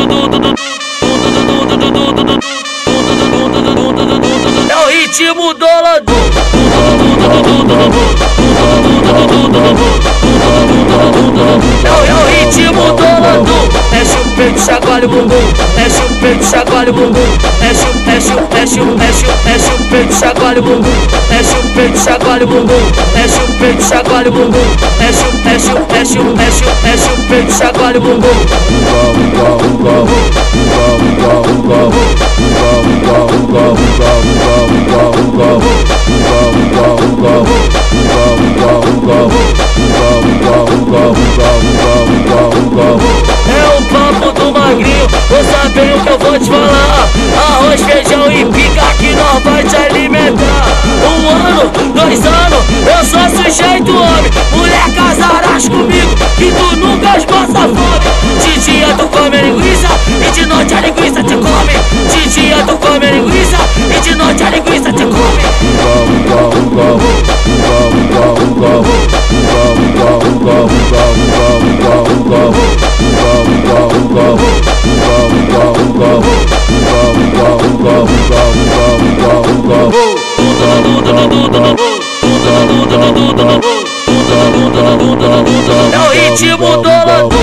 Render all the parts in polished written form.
É o ritmo do Landu. É o ritmo do Landu. Mexe o peito, chacoalha o bumbum. Mexe o peito, chacoalha o bumbum. Mexe o peito, chacoalha o bumbum. Mexe o peito, chacoalha o bumbum. Mexe o peito, chacoalha o bumbum. Mexe o peito, chacoalha o bumbum. É o papo do magrinho, ouça bem o que eu vou te falar. Arroz, feijão e pica que nós vai te alimentar. 1 ano, 2 anos, eu sou sujeito homem. Mulher, casarás comigo, que tu nunca esboça fome. De dia tu come linguiça e de noite a linguiça te come. De dia tu come linguiça e de noite a linguiça te come. É o ritmo do Landu.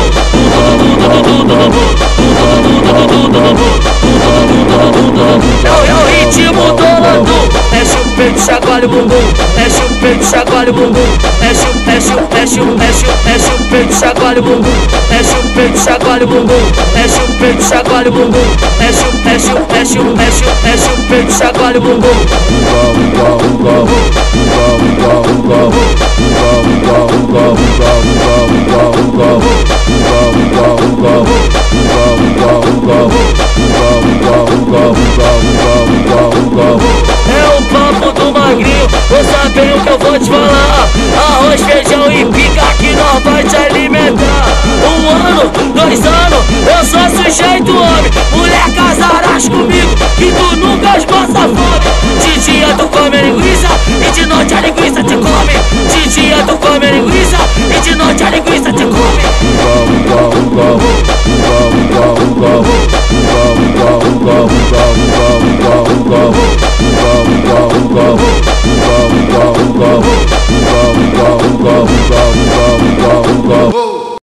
É o ritmo do Landu. Mexe o peito, chacoalha o bumbum. Mexe o peito, chacoalha o bumbum. Mexe o peito, chacoalha o bumbum. Mexe o peito, chacoalha o bumbum. Mexe o peito, chacoalha o bumbum. Mexe o peito, chacoalha o bumbum. É o papo do magrinho, ouça bem o que eu vou te falar. Arroz, feijão e pica que nós vai te alimentar. 1 ano, 2 anos, eu sou sujeito homem. Mulher, casarás comigo, que tu nunca esboça fome.